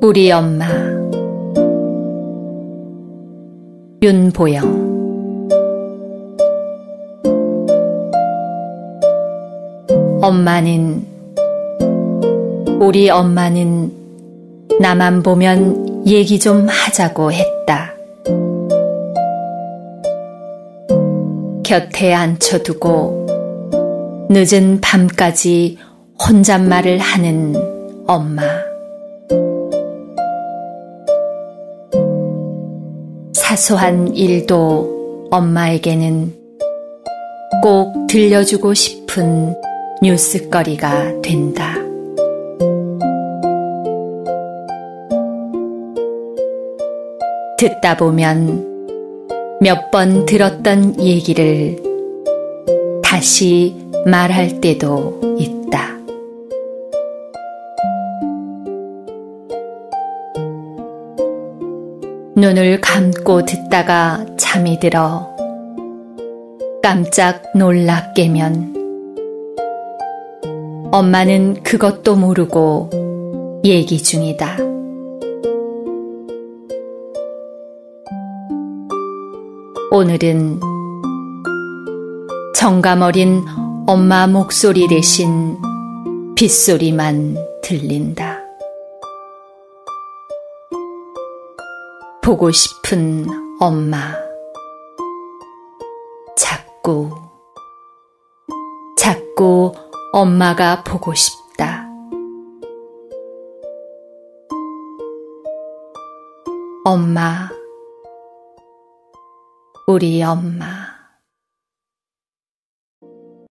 우리 엄마. 윤보영. 우리 엄마는 나만 보면 얘기 좀 하자고 했다. 곁에 앉혀두고 늦은 밤까지 혼잣말을 하는 엄마. 사소한 일도 엄마에게는 꼭 들려주고 싶은 뉴스거리가 된다. 듣다 보면 몇 번 들었던 얘기를 다시 말할 때도 있다. 눈을 감고 듣다가 잠이 들어 깜짝 놀라 깨면 엄마는 그것도 모르고 얘기 중이다. 오늘은 정감어린 엄마 목소리 대신 빗소리만 들린다. 보고 싶은 엄마. 자꾸 엄마가 보고 싶다. 엄마. 우리 엄마.